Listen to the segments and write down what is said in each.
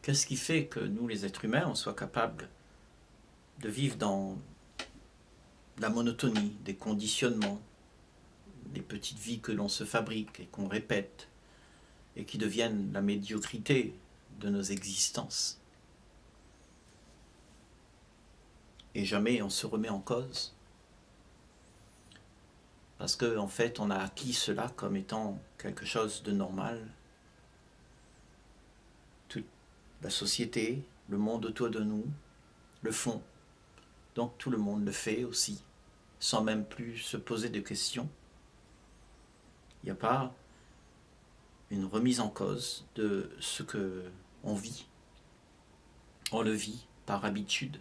Qu'est-ce qui fait que nous, les êtres humains, on soit capables de vivre dans la monotonie, des conditionnements, des petites vies que l'on se fabrique et qu'on répète, et qui deviennent la médiocrité de nos existences. Et jamais on se remet en cause. Parce qu'en fait, on a acquis cela comme étant quelque chose de normal. Toute la société, le monde autour de nous, le font. Donc tout le monde le fait aussi, sans même plus se poser de questions. Il n'y a pas une remise en cause de ce que on vit. On le vit par habitude,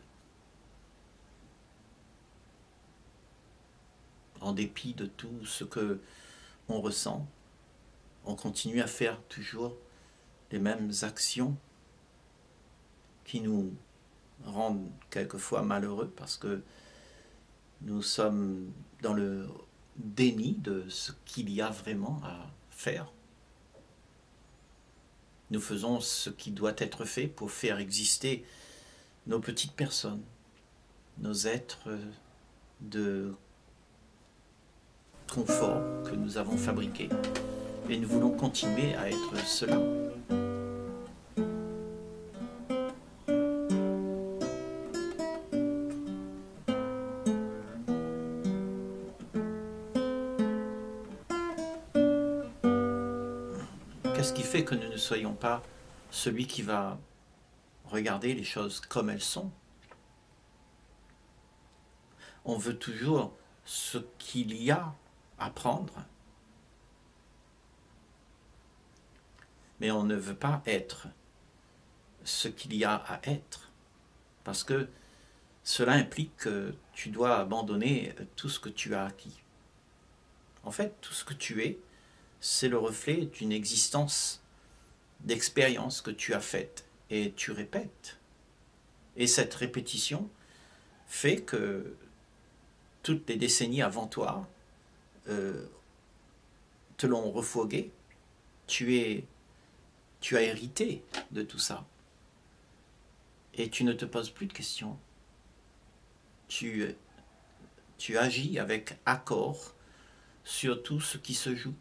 en dépit de tout ce que on ressent. On continue à faire toujours les mêmes actions qui nous rendent quelquefois malheureux parce que nous sommes dans le déni de ce qu'il y a vraiment à faire. Nous faisons ce qui doit être fait pour faire exister nos petites personnes, nos êtres de confort que nous avons fabriqués. Et nous voulons continuer à être cela. Qu'est-ce qui fait que nous ne soyons pas celui qui va regarder les choses comme elles sont? On veut toujours ce qu'il y a à prendre, mais on ne veut pas être ce qu'il y a à être, parce que cela implique que tu dois abandonner tout ce que tu as acquis. En fait, tout ce que tu es, c'est le reflet d'une existence d'expérience que tu as faite et tu répètes. Et cette répétition fait que toutes les décennies avant toi te l'ont refourgué. Tu as hérité de tout ça. Et tu ne te poses plus de questions. Tu agis avec accord sur tout ce qui se joue.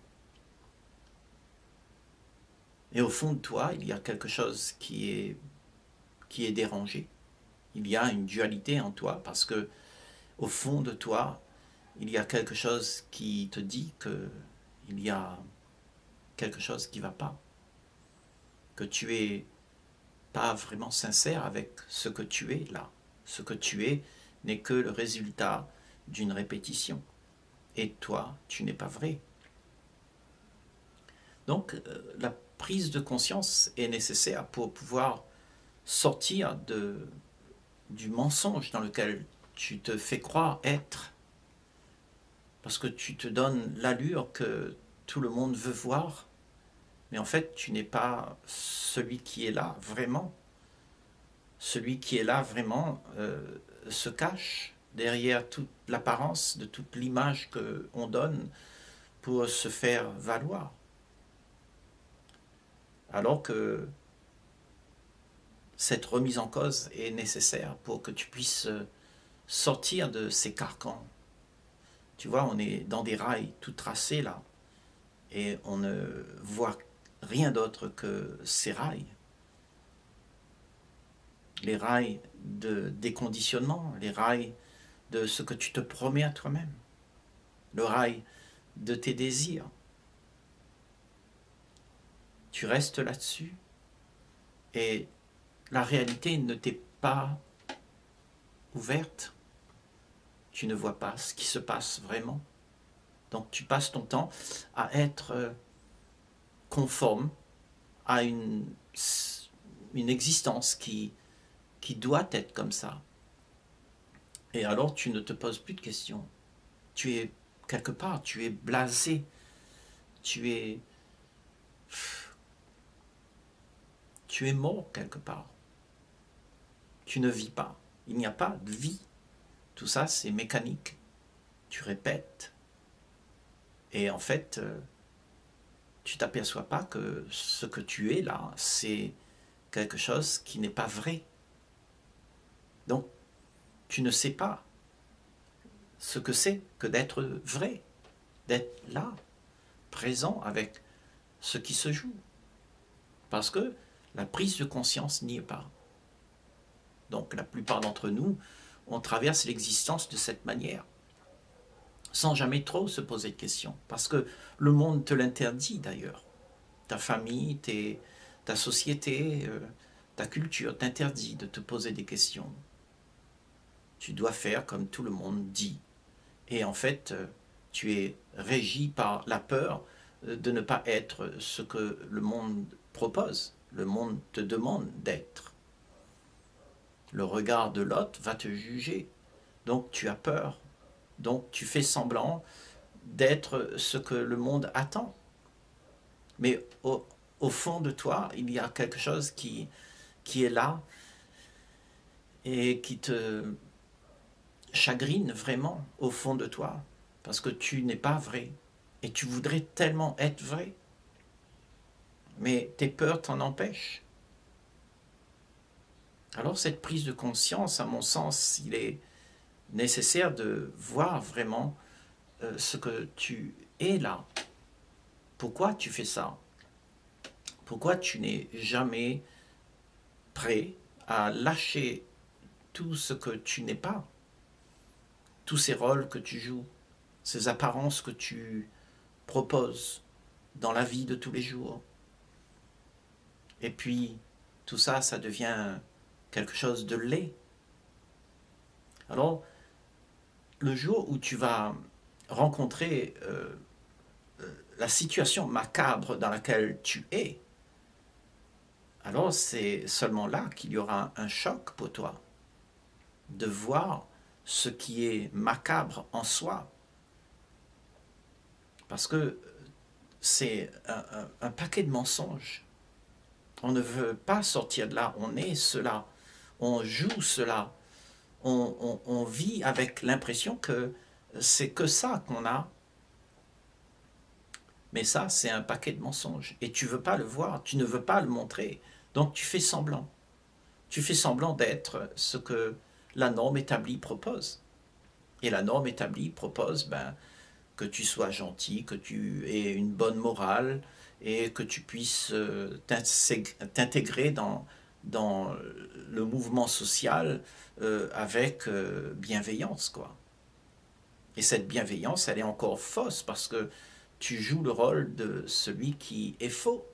Et au fond de toi, il y a quelque chose qui est dérangé. Il y a une dualité en toi parce que au fond de toi, il y a quelque chose qui te dit qu'il y a quelque chose qui ne va pas. Que tu n'es pas vraiment sincère avec ce que tu es là. Ce que tu es n'est que le résultat d'une répétition. Et toi, tu n'es pas vrai. Donc, la prise de conscience est nécessaire pour pouvoir sortir du mensonge dans lequel tu te fais croire être. Parce que tu te donnes l'allure que tout le monde veut voir, mais en fait, tu n'es pas celui qui est là vraiment. Celui qui est là vraiment se cache derrière toute l'apparence de toute l'image qu'on donne pour se faire valoir. Alors que cette remise en cause est nécessaire pour que tu puisses sortir de ces carcans. Tu vois, on est dans des rails tout tracés là, et on ne voit rien d'autre que ces rails. Les rails de déconditionnement, les rails de ce que tu te promets à toi-même, le rail de tes désirs. Tu restes là-dessus et la réalité ne t'est pas ouverte. Tu ne vois pas ce qui se passe vraiment. Donc tu passes ton temps à être conforme à une existence qui doit être comme ça. Et alors tu ne te poses plus de questions. Tu es quelque part, tu es blasé. Tu es mort quelque part. Tu ne vis pas. Il n'y a pas de vie. Tout ça, c'est mécanique. Tu répètes. Et en fait, tu t'aperçois pas que ce que tu es là, c'est quelque chose qui n'est pas vrai. Donc, tu ne sais pas ce que c'est que d'être vrai, d'être là, présent avec ce qui se joue. Parce que la prise de conscience n'y est pas. Donc, la plupart d'entre nous, on traverse l'existence de cette manière, sans jamais trop se poser de questions. Parce que le monde te l'interdit d'ailleurs. Ta famille, ta société, ta culture t'interdit de te poser des questions. Tu dois faire comme tout le monde dit. Et en fait, tu es régi par la peur de ne pas être ce que le monde propose. Le monde te demande d'être. Le regard de l'autre va te juger. Donc tu as peur. Donc tu fais semblant d'être ce que le monde attend. Mais au fond de toi, il y a quelque chose qui est là et qui te chagrine vraiment au fond de toi, parce que tu n'es pas vrai, et tu voudrais tellement être vrai, mais tes peurs t'en empêchent. Alors cette prise de conscience, à mon sens, il est nécessaire de voir vraiment ce que tu es là. Pourquoi tu fais ça? Pourquoi tu n'es jamais prêt à lâcher tout ce que tu n'es pas? Tous ces rôles que tu joues, ces apparences que tu proposes dans la vie de tous les jours. Et puis, tout ça, ça devient quelque chose de laid. Alors, le jour où tu vas rencontrer la situation macabre dans laquelle tu es, alors c'est seulement là qu'il y aura un choc pour toi, de voir ce qui est macabre en soi. Parce que c'est un paquet de mensonges. On ne veut pas sortir de là, on est cela, on joue cela, on vit avec l'impression que c'est que ça qu'on a. Mais ça, c'est un paquet de mensonges. Et tu ne veux pas le voir, tu ne veux pas le montrer. Donc tu fais semblant. Tu fais semblant d'être ce que la norme établie propose. Et la norme établie propose que tu sois gentil, que tu aies une bonne morale et que tu puisses t'intégrer dans le mouvement social avec bienveillance, quoi. Et cette bienveillance, elle est encore fausse parce que tu joues le rôle de celui qui est faux.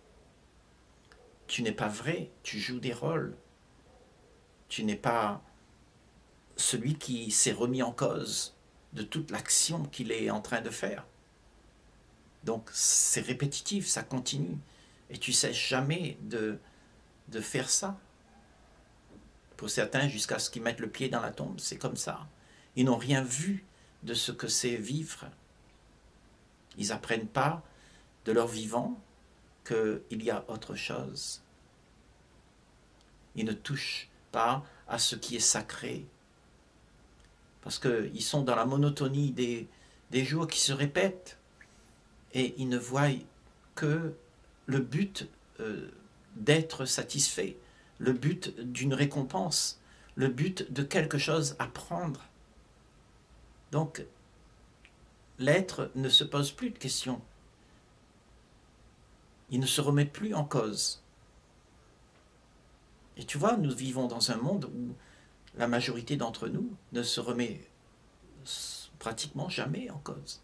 Tu n'es pas vrai, tu joues des rôles. Tu n'es pas celui qui s'est remis en cause de toute l'action qu'il est en train de faire. Donc c'est répétitif, ça continue. Et tu ne cesses jamais de faire ça. Pour certains, jusqu'à ce qu'ils mettent le pied dans la tombe, c'est comme ça. Ils n'ont rien vu de ce que c'est vivre. Ils n'apprennent pas de leur vivant qu'il y a autre chose. Ils ne touchent pas à ce qui est sacré. Parce qu'ils sont dans la monotonie des jours qui se répètent. Et ils ne voient que le but d'être satisfait, le but d'une récompense, le but de quelque chose à prendre. Donc, l'être ne se pose plus de questions. Il ne se remet plus en cause. Et tu vois, nous vivons dans un monde où la majorité d'entre nous ne se remet pratiquement jamais en cause.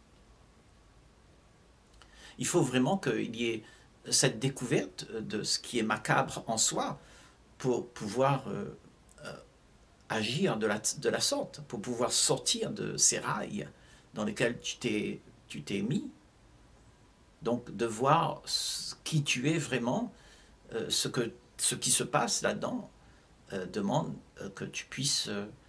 Il faut vraiment qu'il y ait cette découverte de ce qui est macabre en soi pour pouvoir agir de la sorte, pour pouvoir sortir de ces rails dans lesquels tu t'es mis. Donc de voir qui tu es vraiment, ce qui se passe là-dedans demande que tu puisses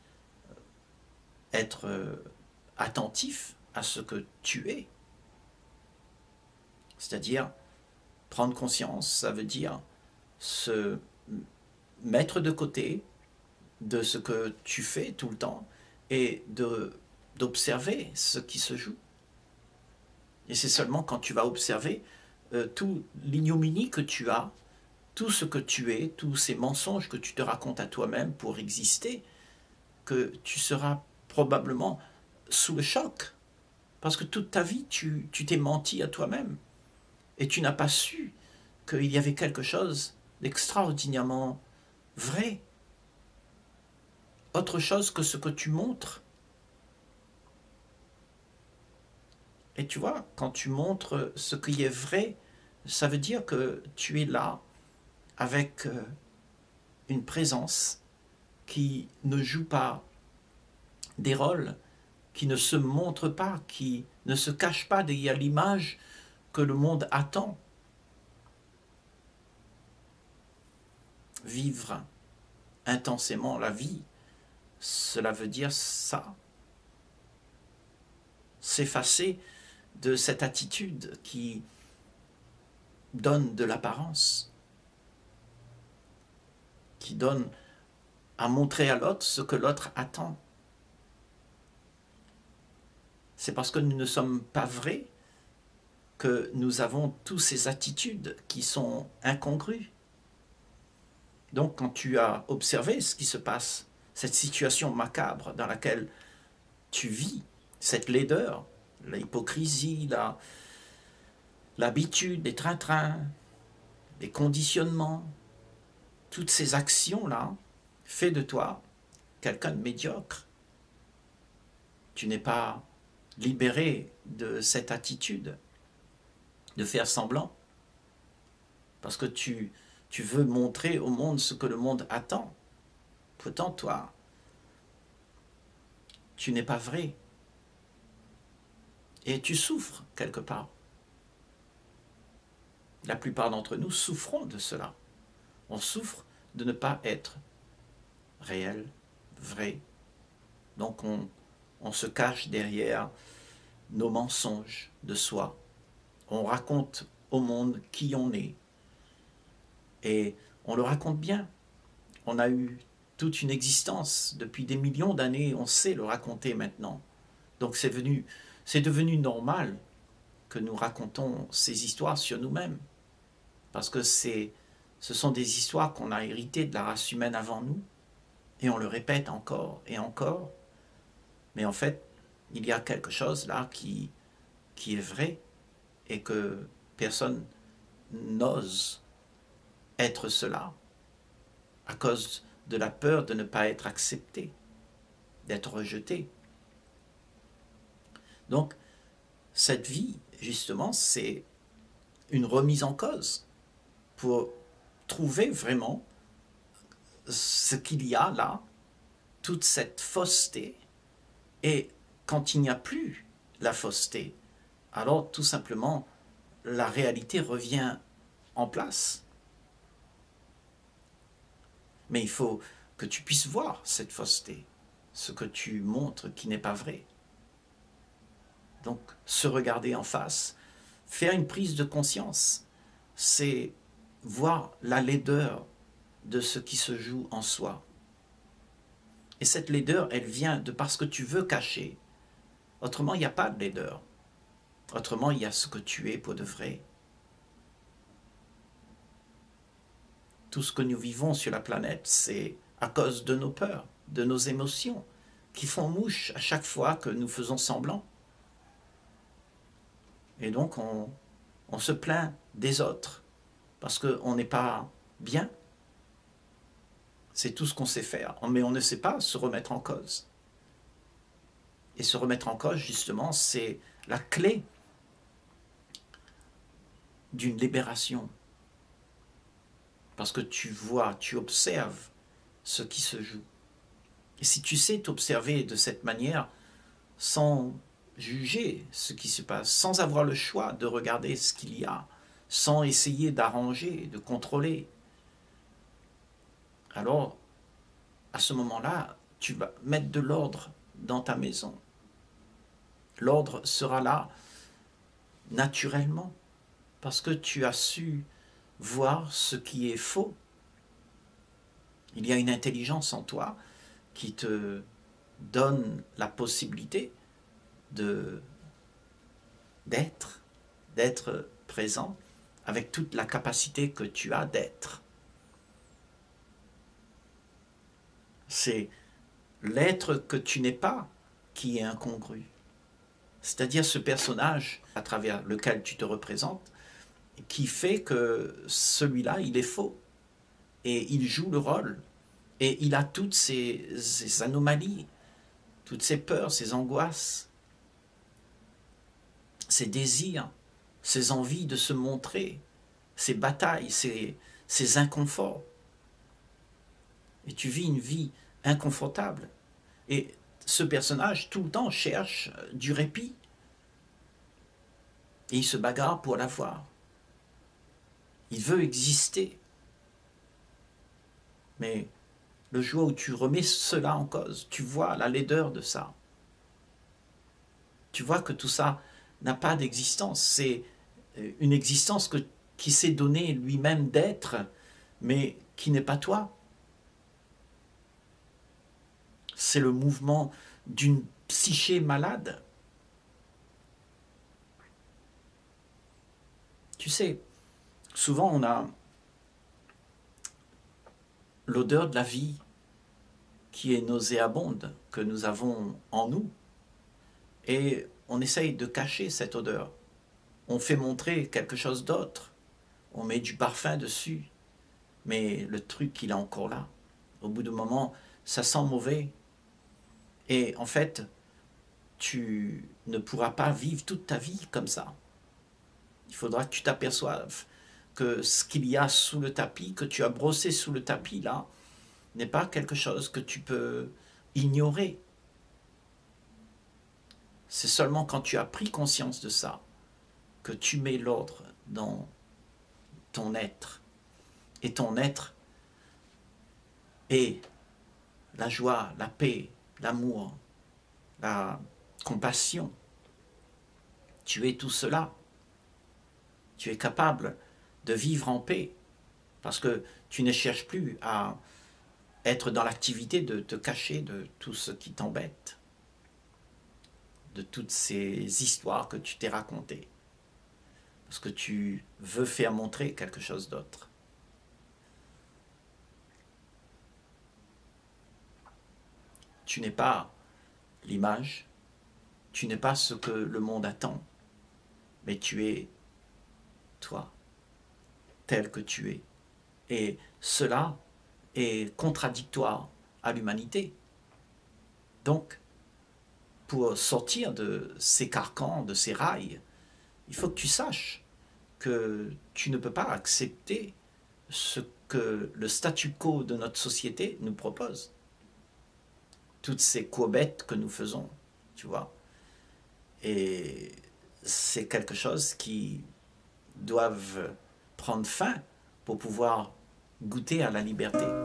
être attentif à ce que tu es. C'est-à-dire, prendre conscience, ça veut dire se mettre de côté de ce que tu fais tout le temps et d'observer ce qui se joue. Et c'est seulement quand tu vas observer toute l'ignominie que tu as tout ce que tu es, tous ces mensonges que tu te racontes à toi-même pour exister, que tu seras probablement sous le choc. Parce que toute ta vie, tu t'es menti à toi-même. Et tu n'as pas su qu'il y avait quelque chose d'extraordinairement vrai. Autre chose que ce que tu montres. Et tu vois, quand tu montres ce qui est vrai, ça veut dire que tu es là avec une présence qui ne joue pas des rôles, qui ne se montre pas, qui ne se cache pas derrière l'image que le monde attend. Vivre intensément la vie, cela veut dire ça. S'effacer de cette attitude qui donne de l'apparence, qui donne à montrer à l'autre ce que l'autre attend. C'est parce que nous ne sommes pas vrais que nous avons toutes ces attitudes qui sont incongrues. Donc quand tu as observé ce qui se passe, cette situation macabre dans laquelle tu vis, cette laideur, l'hypocrisie, l'habitude, les trains-trains, les conditionnements, toutes ces actions-là, fait de toi quelqu'un de médiocre. Tu n'es pas libéré de cette attitude de faire semblant, parce que tu veux montrer au monde ce que le monde attend. Pourtant, toi, tu n'es pas vrai. Et tu souffres quelque part. La plupart d'entre nous souffrons de cela. On souffre de ne pas être réel, vrai. Donc on se cache derrière nos mensonges de soi. On raconte au monde qui on est. Et on le raconte bien. On a eu toute une existence depuis des millions d'années, on sait le raconter maintenant. Donc c'est devenu normal que nous racontons ces histoires sur nous-mêmes. Parce que ce sont des histoires qu'on a héritées de la race humaine avant nous. Et on le répète encore et encore. Mais en fait, il y a quelque chose là qui est vrai et que personne n'ose être cela à cause de la peur de ne pas être accepté, d'être rejeté. Donc, cette vie, justement, c'est une remise en cause pour trouver vraiment ce qu'il y a là, toute cette fausseté. Et quand il n'y a plus la fausseté, alors tout simplement, la réalité revient en place. Mais il faut que tu puisses voir cette fausseté, ce que tu montres qui n'est pas vrai. Donc, se regarder en face, faire une prise de conscience, c'est voir la laideur de ce qui se joue en soi. Et cette laideur, elle vient de parce que tu veux cacher. Autrement, il n'y a pas de laideur. Autrement, il y a ce que tu es pour de vrai. Tout ce que nous vivons sur la planète, c'est à cause de nos peurs, de nos émotions, qui font mouche à chaque fois que nous faisons semblant. Et donc, on se plaint des autres, parce qu'on n'est pas bien. C'est tout ce qu'on sait faire, mais on ne sait pas se remettre en cause. Et se remettre en cause, justement, c'est la clé d'une libération. Parce que tu vois, tu observes ce qui se joue. Et si tu sais t'observer de cette manière, sans juger ce qui se passe, sans avoir le choix de regarder ce qu'il y a, sans essayer d'arranger, de contrôler, alors, à ce moment-là, tu vas mettre de l'ordre dans ta maison. L'ordre sera là naturellement, parce que tu as su voir ce qui est faux. Il y a une intelligence en toi qui te donne la possibilité d'être présent avec toute la capacité que tu as d'être. C'est l'être que tu n'es pas qui est incongru. C'est-à-dire ce personnage à travers lequel tu te représentes, qui fait que celui-là, il est faux. Et il joue le rôle. Et il a toutes ces anomalies, toutes ces peurs, ces angoisses, ces désirs, ces envies de se montrer, ces batailles, ces inconforts. Et tu vis une vie inconfortable. Et ce personnage, tout le temps, cherche du répit. Et il se bagarre pour l'avoir. Il veut exister. Mais le jour où tu remets cela en cause, tu vois la laideur de ça. Tu vois que tout ça n'a pas d'existence. C'est une existence qui s'est donnée lui-même d'être, mais qui n'est pas toi. C'est le mouvement d'une psyché malade. Tu sais, souvent on a l'odeur de la vie qui est nauséabonde, que nous avons en nous. Et on essaye de cacher cette odeur. On fait montrer quelque chose d'autre. On met du parfum dessus. Mais le truc, il est encore là. Au bout d'un moment, ça sent mauvais. Et en fait, tu ne pourras pas vivre toute ta vie comme ça. Il faudra que tu t'aperçoives que ce qu'il y a sous le tapis, que tu as brossé sous le tapis là, n'est pas quelque chose que tu peux ignorer. C'est seulement quand tu as pris conscience de ça que tu mets l'ordre dans ton être. Et ton être est la joie, la paix, l'amour, la compassion. Tu es tout cela. Tu es capable de vivre en paix parce que tu ne cherches plus à être dans l'activité de te cacher de tout ce qui t'embête, de toutes ces histoires que tu t'es racontées, parce que tu veux faire montrer quelque chose d'autre. Tu n'es pas l'image, tu n'es pas ce que le monde attend, mais tu es toi, tel que tu es. Et cela est contradictoire à l'humanité. Donc, pour sortir de ces carcans, de ces rails, il faut que tu saches que tu ne peux pas accepter ce que le statu quo de notre société nous propose. Toutes ces courbettes que nous faisons, tu vois. Et c'est quelque chose qui doit prendre fin pour pouvoir goûter à la liberté.